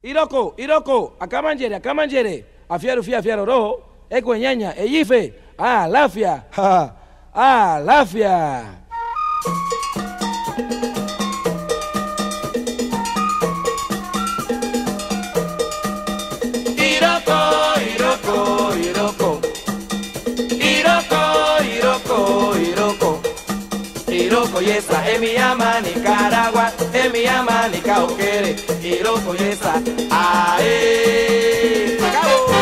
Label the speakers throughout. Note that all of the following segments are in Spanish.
Speaker 1: Iroko, akamangere, afiaru roho, ekwenyeña, eyife, lafia, lafia. Iroko yesa, mi ama Nicaragua, mi ama ni Cauquere, Iroko yesa, ae, acabo.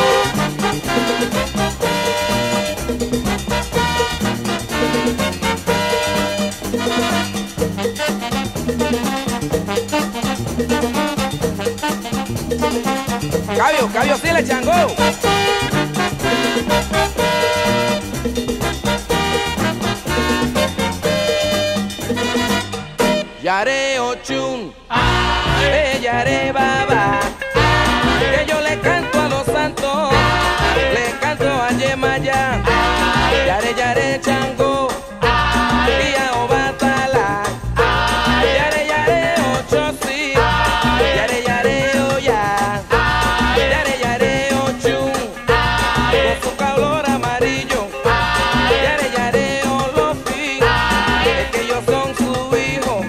Speaker 1: Cabio, sí le chango. Yare ochun, yare baba, que yo le canto a los santos, le canto a Yemaya, yare chango, y a Obatala, yare ocho sí, yare oya, yare ochun, con su color amarillo, yare olofi, es que ellos son su hijo.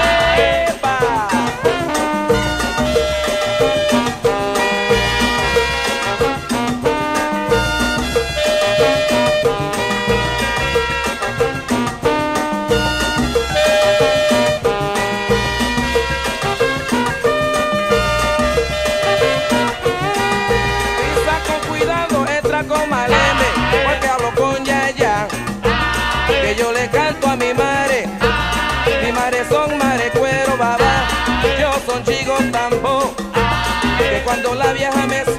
Speaker 1: Con Maleme, porque hablo con Yaya, que yo le canto a mi madre son mare cuero baba, yo son chicos tambo, que cuando la vieja me